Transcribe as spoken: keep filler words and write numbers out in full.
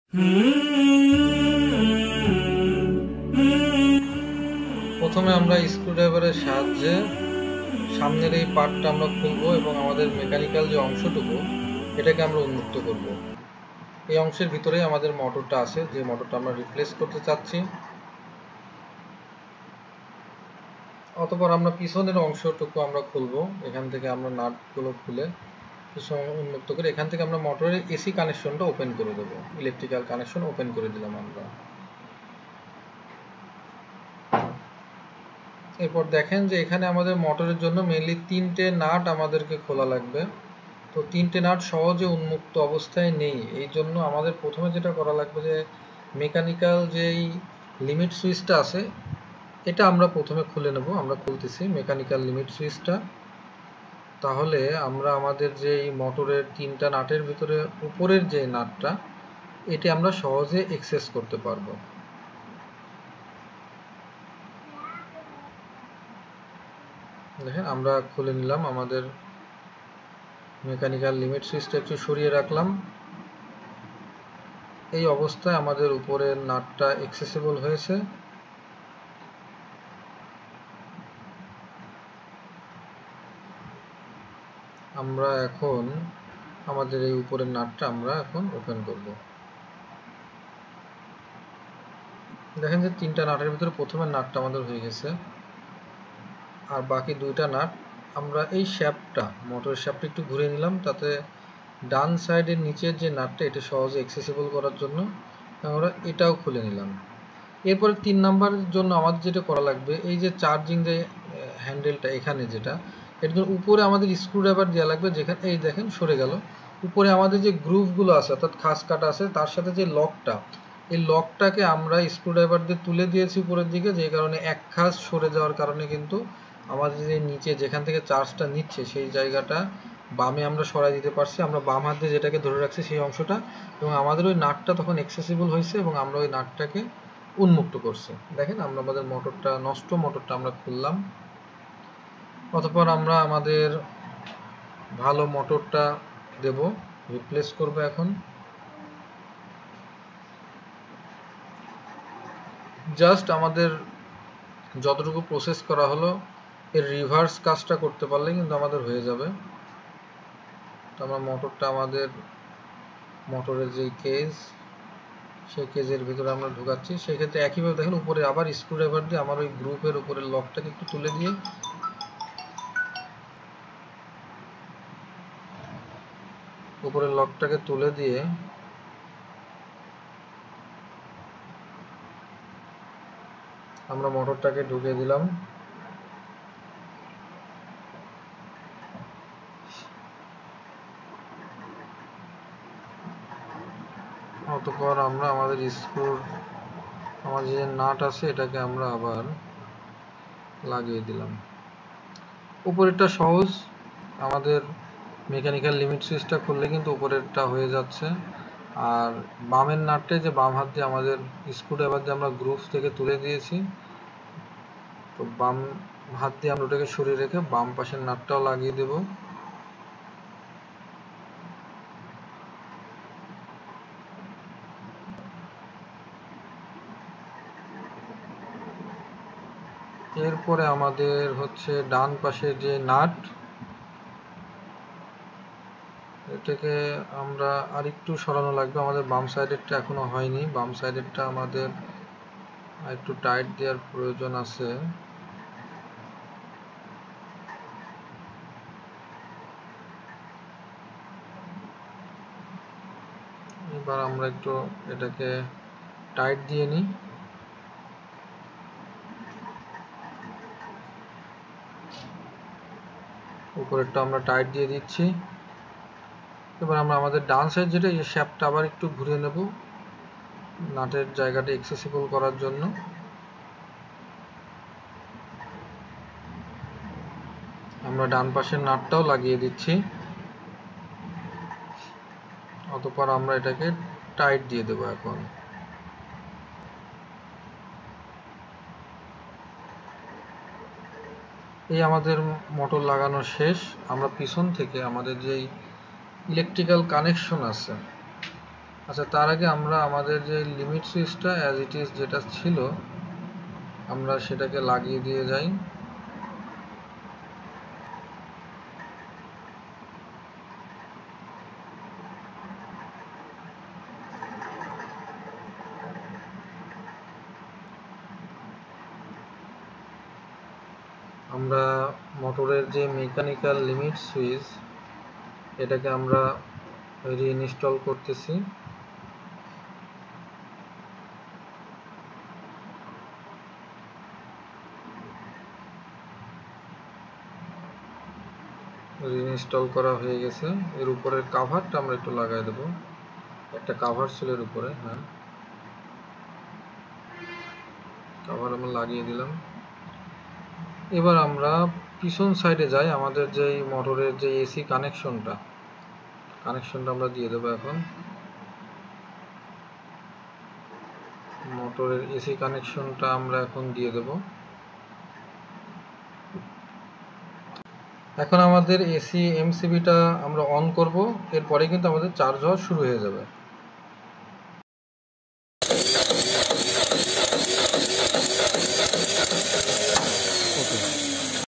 প্রথমে আমরা স্ক্রুড্রাইভারের সাহায্যে সামনের এই পার্টটা আমরা খুলব এবং আমাদের মেকানিক্যাল যে অংশটুকু এটাকে আমরা উন্মুক্ত করব। এই অংশের ভিতরেই আমাদের মোটরটা আছে, যে মোটরটা আমরা রিপ্লেস করতে চাচ্ছি। অতঃপর আমরা পিছনের অংশটুকু আমরা খুলব। এখান থেকে আমরা নাটগুলো খুলে পিছন উন্মুক্ত করে এখান থেকে আমরা মোটরের এসি কানেকশনটা ওপেন করে দেবো। ইলেকট্রিক্যাল কানেকশন ওপেন করে দিলাম আমরা। এরপর দেখেন যে এখানে আমাদের মোটরের জন্য মেইনলি তিনটে নাট আমাদেরকে খোলা লাগবে। তো তিনটে নাট সহজে উন্মুক্ত অবস্থায় নেই, এই জন্য আমাদের প্রথমে যেটা করা লাগবে যে মেকানিক্যাল যেই লিমিট সুইচটা আছে এটা আমরা প্রথমে খুলে নেব। আমরা খুলতেছি মেকানিক্যাল লিমিট সুইচটা। তাহলে আমরা আমাদের যে মোটরের তিনটা নাটের ভিতরে উপরের যে নাটটা এটি আমরা সহজে অ্যাক্সেস করতে পারবো। দেখেন আমরা খুলে নিলাম, আমাদের মেকানিক্যাল লিমিট সুইচটা একটু সরিয়ে রাখলাম। এই অবস্থায় আমাদের উপরের নাটটা অ্যাক্সেসিবল হয়েছে। আমরা এখন আমাদের এই উপরের নাটটা আমরা এখন ওপেন করব। দেখেন যে তিনটা নাটের ভিতরে প্রথমের নাটটা আমাদের হয়ে গেছে, আর বাকি দুইটা নাট আমরা এই শ্যাফটটা মোটরের শ্যাফটটা একটু ঘুরে নিলাম, তাতে ডান সাইডের নিচের যে নাটটা এটা সহজে অ্যাক্সেসিবল করার জন্য আমরা এটাও খুলে নিলাম। এরপরে তিন নাম্বারের জন্য আমাদের যেটা করা লাগবে, এই যে চার্জিং যে হ্যান্ডেলটা এখানে যেটা এর জন্য উপরে আমাদের স্ক্রুড্রাইভার দেওয়া লাগবে। যেখানে এই দেখেন সরে গেল, উপরে আমাদের যে গ্রুভগুলো আছে অর্থাৎ খাস কাটা আছে তার সাথে যে লকটা, এই লকটাকে আমরা স্ক্রুড্রাইভার দিয়ে তুলে দিয়েছি উপরের দিকে, যে কারণে এক খাস সরে যাওয়ার কারণে কিন্তু আমাদের যে নিচে যেখান থেকে চার্জটা নিচ্ছে সেই জায়গাটা বামে আমরা সরাই দিতে পারছি। আমরা বাম হাত দিয়ে যেটাকে ধরে রাখছি সেই অংশটা, এবং আমাদের ওই নাটটা তখন অ্যাক্সেসিবল হয়েছে এবং আমরা ওই নাটটাকে উন্মুক্ত করছি। দেখেন আমরা আমাদের মোটরটা নষ্ট মোটরটা আমরা খুললাম। অতঃপর আমরা আমাদের ভালো মোটরটা দেব, রিপ্লেস করব। এখন জাস্ট আমাদের যতটুকু প্রসেস করা হলো এর রিভার্স কাজটা করতে পারলে কিন্তু আমাদের হয়ে যাবে। তো আমরা মোটরটা আমাদের মোটরের যেই কেজ সেই কেজের ভিতরে আমরা ঢুকাচ্ছি। সেক্ষেত্রে একইভাবে দেখেন উপরে আবার স্ক্রুড্রাইভার দিয়ে আমার ওই গ্রুপের উপরে লকটাকে একটু তুলে দিয়ে উপরের লকটাকে তুলে দিয়ে আমরা মোটরটাকে ঢুকিয়ে দিলাম। অতঃপর আমরা আমাদের স্ক্রুর আমাদের যে নাট আছে এটাকে আমরা আবার লাগিয়ে দিলাম। উপরেরটা সহজ, আমাদের মেকানিক্যাল লিমিট সুইচটা খুললে কিন্তু উপরেরটা হয়ে যাচ্ছে। আর বামের নাটে যে বাম হাত দিয়ে আমাদের স্ক্রুড্রাইভার দিয়ে আমরা গ্রুপ থেকে তুলে দিয়েছি, তো বাম হাত দিয়ে আমরা ওটাকে সরিয়ে রেখে বাম পাশের নাটটাও লাগিয়ে দেব। এরপরে আমাদের হচ্ছে ডান পাশের যে নাট এটাকে আমরা আরেকটু সরানো লাগবে। আমাদের বাম সাইডেরটা এখনো হয়নি, বাম সাইডেরটা আমাদের একটু টাইট দেওয়ার প্রয়োজন আছে। এবার আমরা একটু এটাকে টাইট দিয়ে নিই। উপরেরটা আমরা টাইট দিয়ে দিচ্ছি। এবার আমরা আমাদের ডান সাইড যেটা এই শ্যাফটটা আবার একটু ঘুরিয়ে নেব নাটের জায়গাটা অ্যাক্সেসিবল করার জন্য। আমরা ডান পাশের নাটটাও লাগিয়ে দিচ্ছি। অতঃপর আমরা এটাকে টাইট দিয়ে দেব। এখন এই আমাদের মোটর লাগানো শেষ। আমরা পিছন থেকে আমাদের যেই ইলেকট্রিক্যাল কানেকশন আছে আচ্ছা, তার আগে আমরা আমাদের যে লিমিট সুইচটা অ্যাজ ইট ইজ যেটা ছিল আমরা সেটাকে লাগিয়ে দিয়ে যাই। আমরা মোটরের যে মেকানিক্যাল লিমিট সুইচ এটাকে আমরা রিইনস্টল করতেছি। রিইনস্টল করা হয়ে গেছে। এর উপরের কাভারটা আমরা একটু লাগাই দেব। একটা কাভার ছিল এর উপরে, হ্যাঁ কাভার আমরা লাগিয়ে দিলাম। এবার আমরা পিছন সাইডে যাই, আমাদের যে মোটরের যে এসি কানেকশনটা কানেকশনটা আমরা দিয়ে দেবো। এখন মোটরের এসি কানেকশনটা আমরা এখন দিয়ে দেব। এখন আমাদের এসি এমসিবিটা আমরা অন করব, এরপরে কিন্তু আমাদের চার্জ হওয়া শুরু হয়ে যাবে।